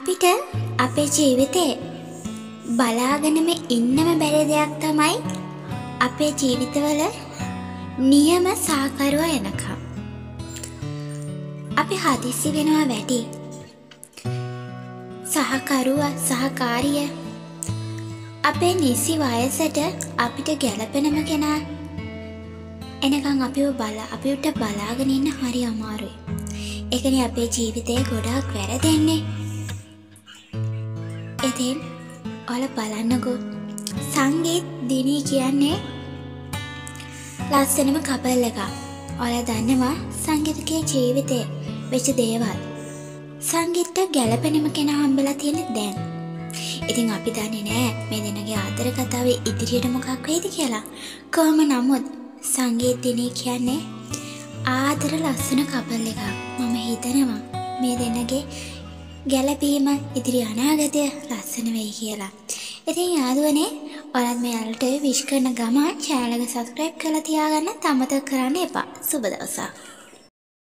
අපිට අපේ ජීවිතේ බලාගෙනම ඉන්නම බැරි දෙයක් තමයි අපේ ජීවිතවල නියම සහකරුවා එනකම්. අපි හදිස්සි වෙනවා වැඩි. සහකරුවා සහකාරිය අපේ නිසි වයසට අපිට ගැලපෙනම කෙනා එනකම් අපිට බලාගෙන ඉන්න හරි අමාරුයි. ඒකනේ අපේ ජීවිතේ ගොඩාක් වැරදෙන්නේ. ඉතින් ඔයාලා බලන්නකෝ සංගීත් දිනී කියන්නේ ලස්සනම කපල් එකක්. ඔයාලා දන්නවා සංගීතකේ ජීවිතේ වෙච්ච දේවල්. සංගීතට ගැලපෙනම කෙනා හම්බෙලා තියෙන්නේ දැන්. ඉතින් අපි දන්නේ නෑ මේ දෙන්නගේ ආදර කතාවේ ඉදිරියට මොකක් වෙයිද කියලා. කොහොම නමුත් සංගීත් දිනී කියන්නේ ආදර ලස්සන කපල් එකක්. මම හිතනවා මේ දෙන්නගේ ගැලපීම ඉදිරි අනාගතය ලස්සන වෙයි කියලා. ඉතින් යාළුවනේ ඔයාලත් මෙයාලට විශ් කරන ගමන් channel එක subscribe කරලා තියාගන්න අමතක කරන්න එපා. සුබ දවසක්.